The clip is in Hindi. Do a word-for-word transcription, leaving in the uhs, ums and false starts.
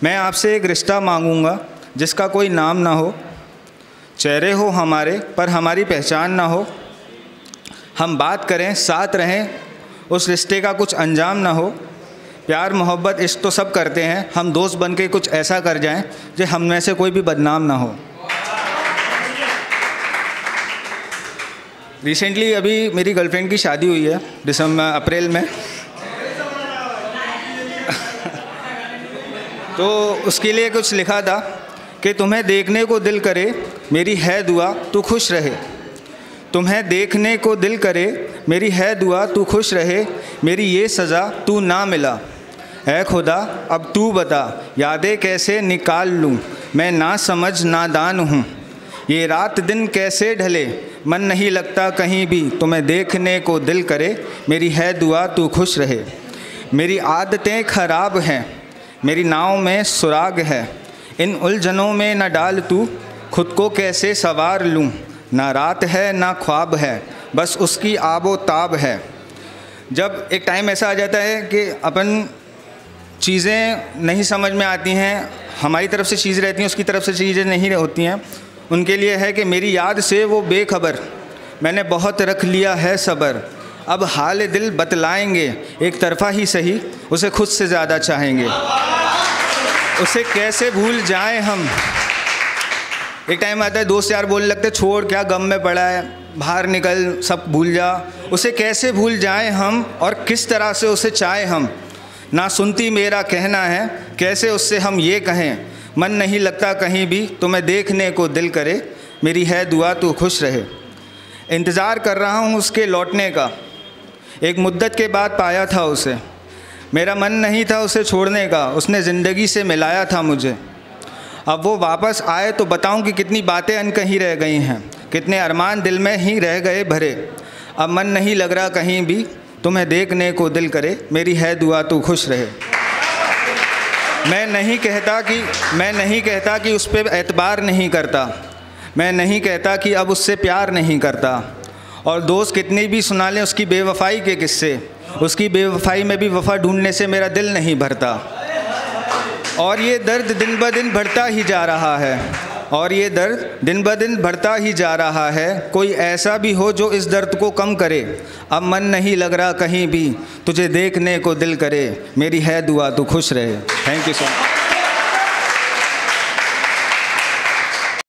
मैं आपसे एक रिश्ता मांगूंगा जिसका कोई नाम ना हो, चेहरे हो हमारे पर हमारी पहचान ना हो। हम बात करें साथ रहें, उस रिश्ते का कुछ अंजाम ना हो। प्यार मोहब्बत इश्क तो सब करते हैं, हम दोस्त बन के कुछ ऐसा कर जाएं जो हम में से कोई भी बदनाम ना हो। रिसेंटली अभी मेरी गर्लफ्रेंड की शादी हुई है दिसंबर अप्रैल में तो उसके लिए कुछ लिखा था कि तुम्हें देखने को दिल करे मेरी है दुआ तू खुश रहे। तुम्हें देखने को दिल करे मेरी है दुआ तू खुश रहे। मेरी ये सज़ा तू ना मिला ऐ खुदा अब तू बता, यादें कैसे निकाल लूँ मैं ना समझ नादान हूँ। ये रात दिन कैसे ढले मन नहीं लगता कहीं भी। तुम्हें देखने को दिल करे मेरी है दुआ तू खुश रहे। मेरी आदतें ख़राब हैं मेरी नाव में सुराग है। इन उलझनों में न डाल तू खुद को कैसे सवार लूँ। ना रात है ना ख्वाब है बस उसकी आबो ताब है। जब एक टाइम ऐसा आ जाता है कि अपन चीज़ें नहीं समझ में आती हैं, हमारी तरफ से चीज़ें रहती हैं, उसकी तरफ से चीज़ें नहीं होती हैं, उनके लिए है कि मेरी याद से वो बेखबर मैंने बहुत रख लिया है सब्र। अब हाल दिल बतलाएंगे एक तरफ़ा ही सही, उसे खुद से ज़्यादा चाहेंगे। उसे कैसे भूल जाएं हम। एक टाइम आता है दोस्त यार बोलने लगते छोड़ क्या गम में पड़ा है, बाहर निकल सब भूल जा। उसे कैसे भूल जाएं हम और किस तरह से उसे चाहें हम। ना सुनती मेरा कहना है कैसे उससे हम ये कहें। मन नहीं लगता कहीं भी तुम्हें देखने को दिल करे मेरी है दुआ तू खुश रहे। इंतज़ार कर रहा हूँ उसके लौटने का, एक मुद्दत के बाद पाया था उसे। मेरा मन नहीं था उसे छोड़ने का, उसने ज़िंदगी से मिलाया था मुझे। अब वो वापस आए तो बताऊं कि कितनी बातें अनकही रह गई हैं, कितने अरमान दिल में ही रह गए भरे। अब मन नहीं लग रहा कहीं भी तुम्हें देखने को दिल करे मेरी है दुआ तू खुश रहे। मैं नहीं कहता कि मैं नहीं कहता कि उस पर एतबार नहीं करता, मैं नहीं कहता कि अब उससे प्यार नहीं करता। और दोस्त कितनी भी सुना लें उसकी बेवफाई के किस्से, उसकी बेवफाई में भी वफ़ा ढूंढने से मेरा दिल नहीं भरता। और ये दर्द दिन ब दिन बढ़ता ही जा रहा है और ये दर्द दिन ब दिन बढ़ता ही जा रहा है। कोई ऐसा भी हो जो इस दर्द को कम करे। अब मन नहीं लग रहा कहीं भी तुझे देखने को दिल करे मेरी है दुआ तू खुश रहे। Thank you so much.